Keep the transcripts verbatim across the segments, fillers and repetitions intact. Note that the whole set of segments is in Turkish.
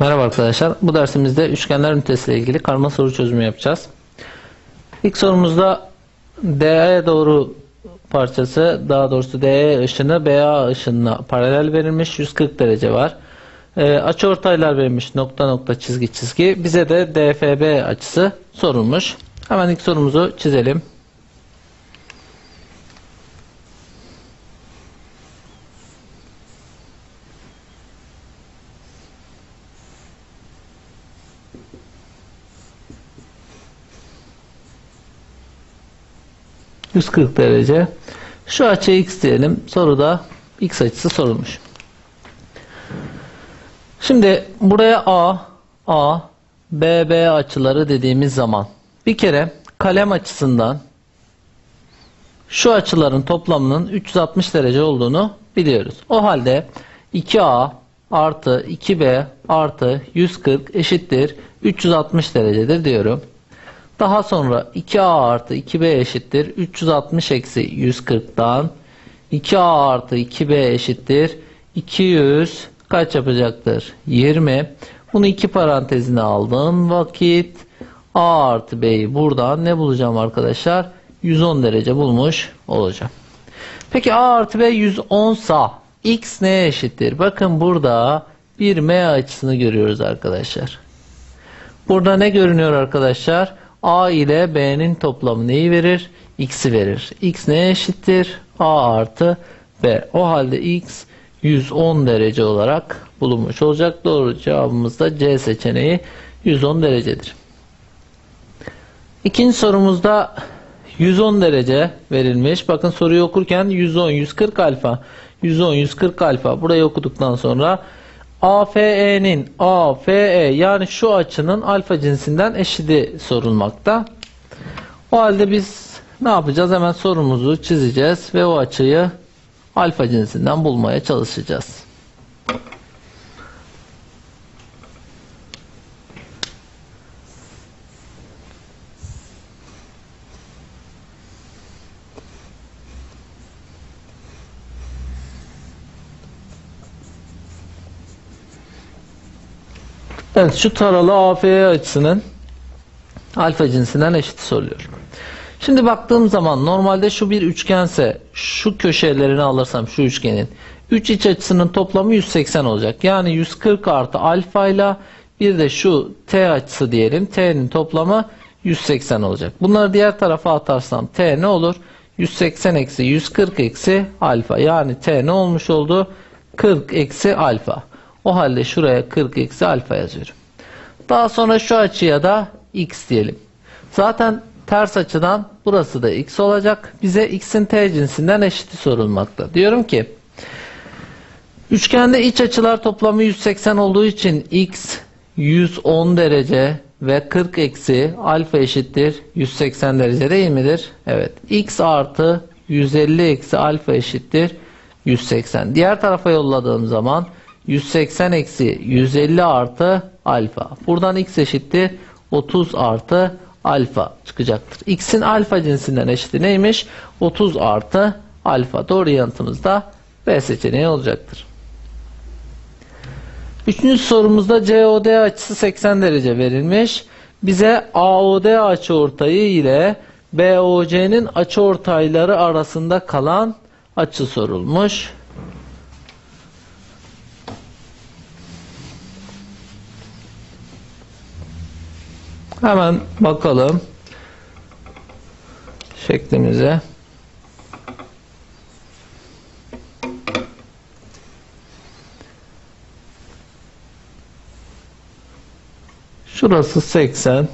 Merhaba arkadaşlar. Bu dersimizde üçgenler ünitesiyle ilgili karma soru çözümü yapacağız. İlk sorumuzda D E'ye doğru parçası, daha doğrusu D E ışını B A ışınına paralel verilmiş. yüz kırk derece var. E, açıortaylar verilmiş. Nokta nokta çizgi çizgi. Bize de D F B açısı sorulmuş. Hemen ilk sorumuzu çizelim. yüz kırk derece. Şu açıya x diyelim. Soruda x açısı sorulmuş. Şimdi buraya A, A, B, B açıları dediğimiz zaman bir kere kalem açısından şu açıların toplamının üç yüz altmış derece olduğunu biliyoruz. O halde iki A artı iki B artı yüz kırk eşittir üç yüz altmış derecedir diyorum. Daha sonra iki A artı iki B eşittir üç yüz altmış eksi yüz kırk'tan iki A artı iki B eşittir iki yüz kaç yapacaktır? yirmi. Bunu iki parantezine aldığım vakit A artı B'yi buradan ne bulacağım arkadaşlar? yüz on derece bulmuş olacağım. Peki A artı B yüz on sa X neye eşittir? Bakın burada bir M açısını görüyoruz arkadaşlar. Burada ne görünüyor arkadaşlar? A ile B'nin toplamı neyi verir? X'i verir. X neye eşittir? A artı B. O halde X yüz on derece olarak bulunmuş olacak. Doğru cevabımız da C seçeneği yüz on derecedir. İkinci sorumuzda yüz on derece verilmiş. Bakın soruyu okurken yüz on, yüz kırk alfa. yüz on, yüz kırk alfa. Burayı okuduktan sonra A F E'nin A F E yani şu açının alfa cinsinden eşidi sorulmakta. O halde biz ne yapacağız? Hemen sorumuzu çizeceğiz ve o açıyı alfa cinsinden bulmaya çalışacağız. Evet, şu taralı A F E açısının alfa cinsinden eşiti soruluyor. Şimdi baktığım zaman normalde şu bir üçgense şu köşelerini alırsam şu üçgenin üç iç açısının toplamı yüz seksen olacak. Yani yüz kırk artı alfa ile bir de şu T açısı diyelim. T'nin toplamı yüz seksen olacak. Bunları diğer tarafa atarsam T ne olur? yüz seksen eksi yüz kırk eksi alfa. Yani T ne olmuş oldu? kırk eksi alfa. O halde şuraya kırk eksi alfa yazıyorum. Daha sonra şu açıya da x diyelim. Zaten ters açıdan burası da x olacak. Bize x'in t cinsinden eşiti sorulmakta. Diyorum ki üçgende iç açılar toplamı yüz seksen olduğu için x yüz on derece ve kırk eksi alfa eşittir yüz seksen derece değil midir? Evet. X artı yüz elli eksi alfa eşittir yüz seksen. Diğer tarafa yolladığım zaman yüz seksen eksi yüz elli artı alfa. Buradan x eşittir otuz artı alfa çıkacaktır. X'in alfa cinsinden eşiti neymiş? otuz artı alfa. Doğru yanıtımız da B seçeneği olacaktır. Üçüncü sorumuzda C O D açısı seksen derece verilmiş. Bize A O D açıortayı ile B O C'nin açıortayları arasında kalan açı sorulmuş. Hemen bakalım şeklimize. Şurası seksen.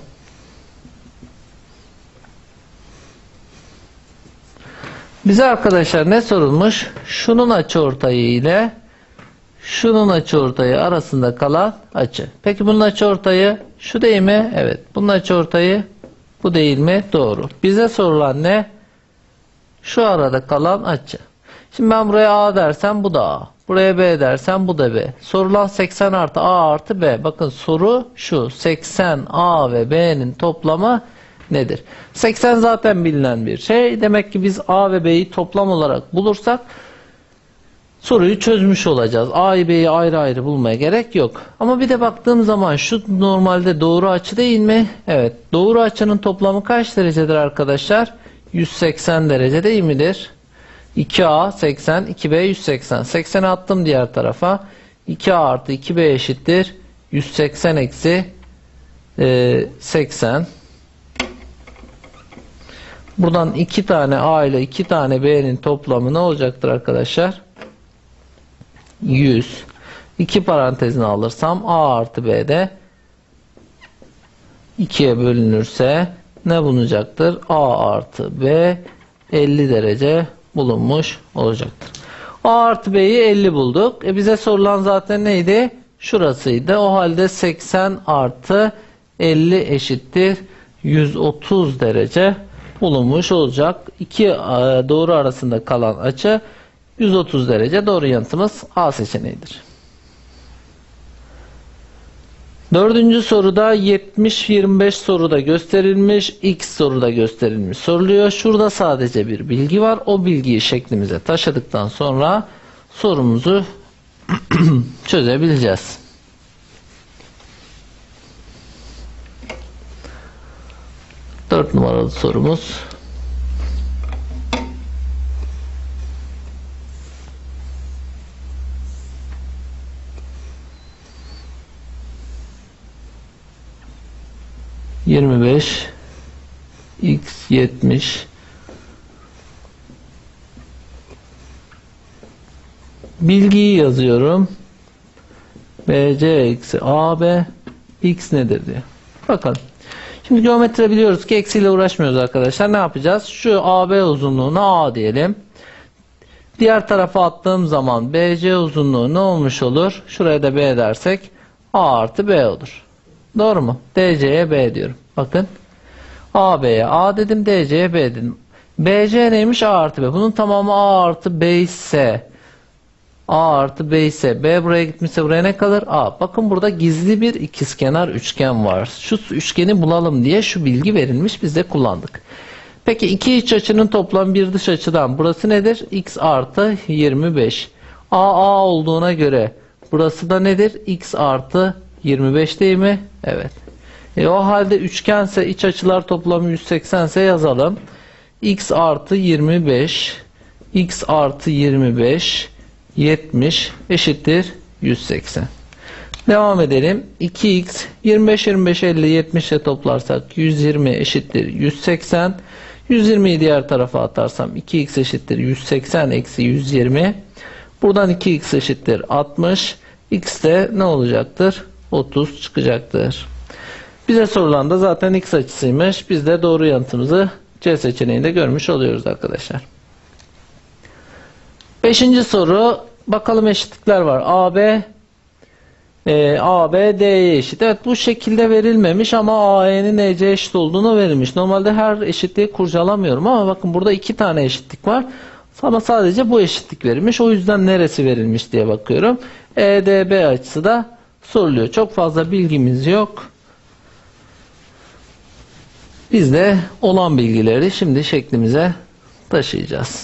Bize arkadaşlar ne sorulmuş? Şunun açıortayı ile şunun açıortayı arasında kalan açı. Peki bunun açıortayı şu değil mi? Evet. Bunun açıortayı bu değil mi? Doğru. Bize sorulan ne? Şu arada kalan açı. Şimdi ben buraya A dersem bu da A. Buraya B dersem bu da B. Sorulan seksen artı A artı B. Bakın soru şu. seksen A ve B'nin toplamı nedir? seksen zaten bilinen bir şey. Demek ki biz A ve B'yi toplam olarak bulursak soruyu çözmüş olacağız. A'yı B'yi ayrı ayrı bulmaya gerek yok. Ama bir de baktığım zaman şu normalde doğru açı değil mi? Evet. Doğru açının toplamı kaç derecedir arkadaşlar? yüz seksen derece değil midir? iki A seksen, iki B yüz seksen. sekseni attım diğer tarafa. iki A artı iki B eşittir yüz seksen eksi seksen. Buradan iki tane A ile iki tane B'nin toplamı ne olacaktır arkadaşlar? yüz. iki parantezini alırsam A artı B'de ikiye bölünürse ne bulunacaktır? A artı B elli derece bulunmuş olacaktır. A artı B'yi elli bulduk. E bize sorulan zaten neydi? Şurasıydı. O halde seksen artı elli eşittir yüz otuz derece bulunmuş olacak. İki doğru arasında kalan açı yüz otuz derece. Doğru yanıtımız A seçeneğidir. Dördüncü soruda yetmiş yirmi beş soruda gösterilmiş, x soruda gösterilmiş soruluyor. Şurada sadece bir bilgi var. O bilgiyi şeklimize taşıdıktan sonra sorumuzu çözebileceğiz. Dört numaralı sorumuz. yirmi beş x yetmiş bilgiyi yazıyorum. B C eksi A B x nedir diye. Bakalım. Şimdi geometri biliyoruz ki eksiyle uğraşmıyoruz arkadaşlar. Ne yapacağız? Şu A B uzunluğuna A diyelim. Diğer tarafa attığım zaman B C uzunluğu ne olmuş olur? Şuraya da B dersek A artı B olur. Doğru mu? D C'ye B diyorum. Bakın. A B'ye A dedim. D C'ye B dedim. B C neymiş? A artı B. Bunun tamamı A artı B ise A artı B ise B buraya gitmişse buraya ne kalır? A. Bakın burada gizli bir ikizkenar üçgen var. Şu üçgeni bulalım diye şu bilgi verilmiş. Biz de kullandık. Peki iki iç açının toplamı bir dış açıdan. Burası nedir? X artı yirmi beş. A A olduğuna göre burası da nedir? X artı yirmi beş değil mi? Evet. E o halde üçgense iç açılar toplamı yüz seksen ise yazalım. X artı yirmi beş X artı yirmi beş yetmiş eşittir yüz seksen. Devam edelim. iki x yirmi beş yirmi beş elli yetmiş ile toplarsak yüz yirmi eşittir yüz seksen. yüz yirmiyi diğer tarafa atarsam iki x eşittir yüz seksen eksi yüz yirmi. Buradan iki x eşittir altmış. X de ne olacaktır? otuz çıkacaktır. Bize sorulan da zaten x açısıymış. Biz de doğru yanıtımızı C seçeneğinde görmüş oluyoruz arkadaşlar. Beşinci soru. Bakalım eşitlikler var. A B e, A B D'ye eşit. Evet bu şekilde verilmemiş ama A E'nin E C'ye eşit olduğunu verilmiş. Normalde her eşitliği kurcalamıyorum ama bakın burada iki tane eşitlik var. Ama sadece bu eşitlik verilmiş. O yüzden neresi verilmiş diye bakıyorum. E D B açısı da soruluyor. Çok fazla bilgimiz yok. Biz de olan bilgileri şimdi şeklimize taşıyacağız.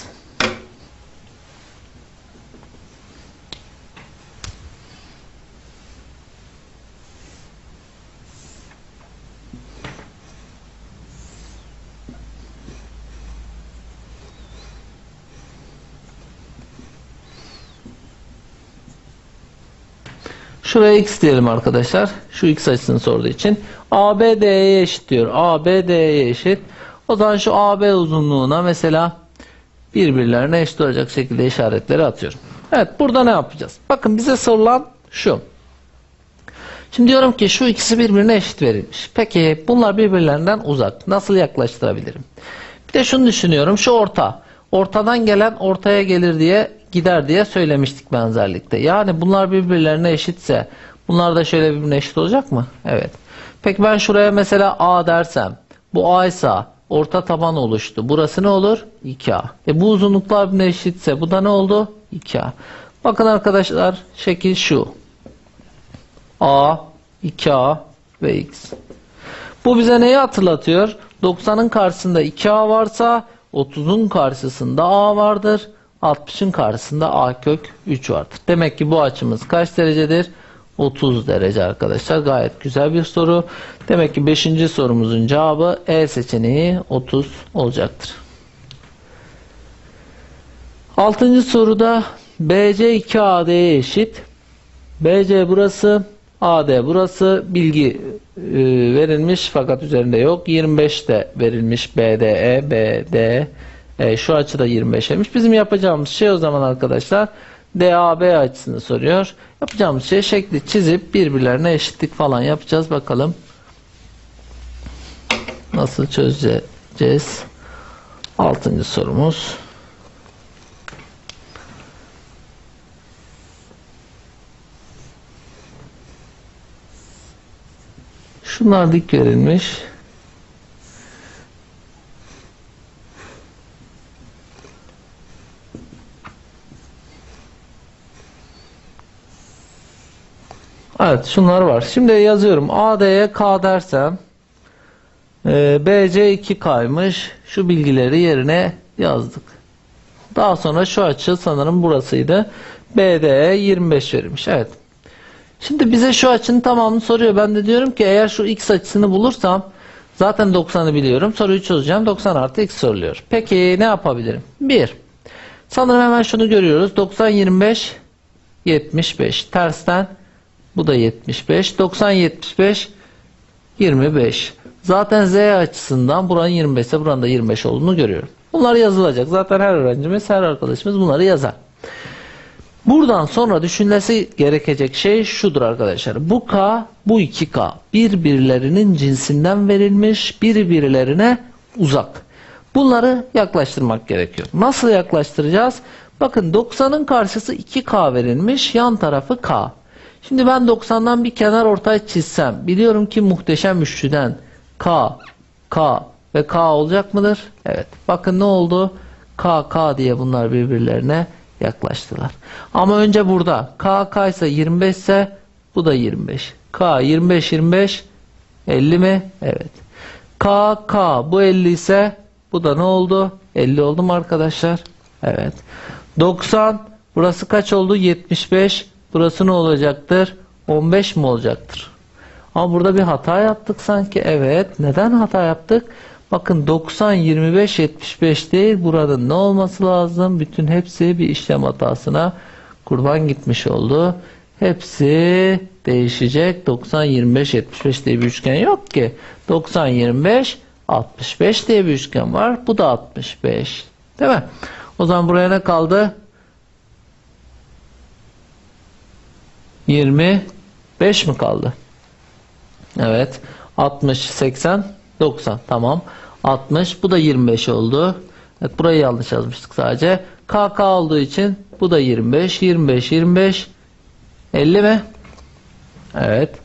Şuraya x diyelim arkadaşlar. Şu x açısını sorduğu için. A B D'ye eşit diyor. A B D'ye eşit. O zaman şu A B uzunluğuna mesela birbirlerine eşit olacak şekilde işaretleri atıyorum. Evet burada ne yapacağız? Bakın bize sorulan şu. Şimdi diyorum ki şu ikisi birbirine eşit verilmiş. Peki bunlar birbirlerinden uzak. Nasıl yaklaştırabilirim? Bir de şunu düşünüyorum. Şu orta. Ortadan gelen ortaya gelir diye gider diye söylemiştik benzerlikte. Yani bunlar birbirlerine eşitse bunlar da şöyle birbirine eşit olacak mı? Evet. Peki ben şuraya mesela A dersem bu A ise orta taban oluştu. Burası ne olur? iki A. E bu uzunluklar birbirine eşitse bu da ne oldu? iki A. Bakın arkadaşlar şekil şu. A, iki A ve X. Bu bize neyi hatırlatıyor? doksanın karşısında iki A varsa otuzun karşısında A vardır. altmışın karşısında a kök üç vardır. Demek ki bu açımız kaç derecedir? otuz derece arkadaşlar. Gayet güzel bir soru. Demek ki beşinci sorumuzun cevabı E seçeneği otuz olacaktır. altıncı soruda B C iki A D'ye eşit. B C burası, A D burası. Bilgi e, verilmiş fakat üzerinde yok. yirmi beş de verilmiş. B D E, B D E, şu açıda yirmi beş'miş. Bizim yapacağımız şey o zaman arkadaşlar D A B açısını soruyor. Yapacağımız şey şekli çizip birbirlerine eşitlik falan yapacağız. Bakalım nasıl çözeceğiz. altıncı sorumuz. Şunlar dik verilmiş. Evet, şunlar var. Şimdi yazıyorum. A D'ye K dersem e, B C iki K'ymış. Şu bilgileri yerine yazdık. Daha sonra şu açı sanırım burasıydı. B D'ye yirmi beş verilmiş. Evet. Şimdi bize şu açının tamamını soruyor. Ben de diyorum ki eğer şu x açısını bulursam zaten doksan'ı biliyorum. Soruyu çözeceğim. doksan artı x soruluyor. Peki ne yapabilirim? bir. Sanırım hemen şunu görüyoruz. doksan, yirmi beş, yetmiş beş. Tersten bu da yetmiş beş. doksan, yetmiş beş, yirmi beş. Zaten z açısından buranın yirmi beş ise buranın da yirmi beş olduğunu görüyorum. Bunlar yazılacak. Zaten her öğrencimiz, her arkadaşımız bunları yazar. Buradan sonra düşünülmesi gerekecek şey şudur arkadaşlar. Bu K, bu iki K birbirlerinin cinsinden verilmiş, birbirlerine uzak. Bunları yaklaştırmak gerekiyor. Nasıl yaklaştıracağız? Bakın doksan'ın karşısı iki K verilmiş, yan tarafı K. Şimdi ben doksan'dan bir kenar ortay çizsem, biliyorum ki muhteşem üçlüden K, K ve K olacak mıdır? Evet. Bakın ne oldu? K, K diye bunlar birbirlerine yaklaştılar. Ama önce burada K, K ise yirmi beş ise bu da yirmi beş. K yirmi beş, yirmi beş, elli mi? Evet. K, K bu elli ise bu da ne oldu? elli oldu mu arkadaşlar? Evet. doksan burası kaç oldu? yetmiş beş. Burası ne olacaktır? on beş mi olacaktır? Ama burada bir hata yaptık sanki. Evet. Neden hata yaptık? Bakın doksan, yirmi beş, yetmiş beş değil. Burada ne olması lazım? Bütün hepsi bir işlem hatasına kurban gitmiş oldu. Hepsi değişecek. doksan, yirmi beş, yetmiş beş diye bir üçgen yok ki. doksan, yirmi beş, altmış beş diye bir üçgen var. Bu da altmış beş. Değil mi? O zaman buraya ne kaldı? yirmi beş mi kaldı? Evet. altmış, seksen, doksan. Tamam. altmış. Bu da yirmi beş oldu. Evet, burayı yanlış yazmıştık sadece. K, K olduğu için bu da yirmi beş. yirmi beş, yirmi beş. elli mi? Evet.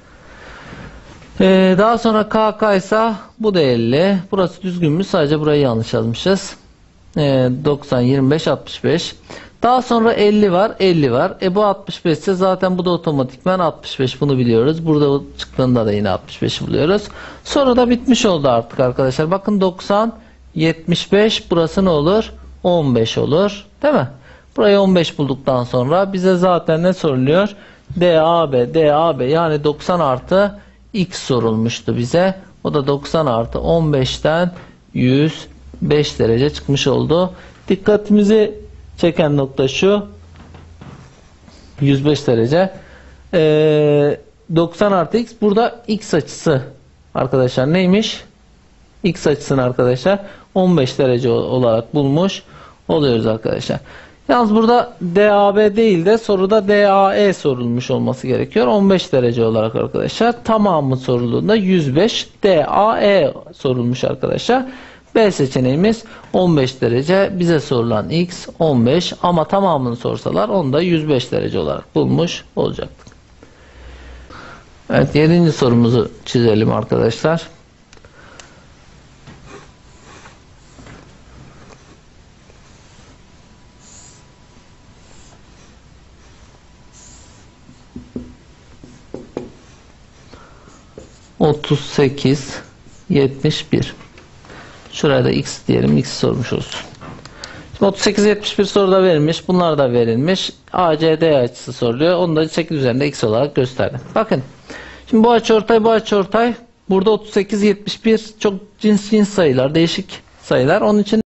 Ee, daha sonra K, K ise bu da elli. Burası düzgün mü? Sadece burayı yanlış yazmışız. Ee, doksan, yirmi beş, altmış beş. Daha sonra elli var, elli var. E bu altmış beş ise zaten bu da otomatikman altmış beş. Bunu biliyoruz. Burada çıktığında da yine altmış beşi buluyoruz. Sonra da bitmiş oldu artık arkadaşlar. Bakın doksan, yetmiş beş. Burası ne olur? on beş olur. Değil mi? Burayı on beş bulduktan sonra bize zaten ne soruluyor? D A B, D A B yani doksan artı x sorulmuştu bize. O da doksan artı on beşten yüz beş derece çıkmış oldu. Dikkatimizi çeken nokta şu. yüz beş derece. Ee, doksan artı x. Burada x açısı arkadaşlar neymiş? X açısını arkadaşlar on beş derece olarak bulmuş oluyoruz arkadaşlar. Yalnız burada D A B değil de soruda D A E sorulmuş olması gerekiyor. on beş derece olarak arkadaşlar. Tamamı sorulduğunda yüz beş. D A E sorulmuş arkadaşlar. B seçeneğimiz on beş derece. Bize sorulan x on beş ama tamamını sorsalar onu da yüz beş derece olarak bulmuş olacaktık. Evet, yedinci sorumuzu çizelim arkadaşlar. otuz sekiz, yetmiş bir. Şuraya da x diyelim. X sormuş olsun. Şimdi otuz sekiz yetmiş bir soruda verilmiş. Bunlar da verilmiş. A C D açısı soruluyor. Onu da sekiz üzerinde x olarak gösterdim. Bakın. Şimdi bu açıortay bu açıortay. Burada otuz sekiz yetmiş bir çok cins cins sayılar. Değişik sayılar. Onun için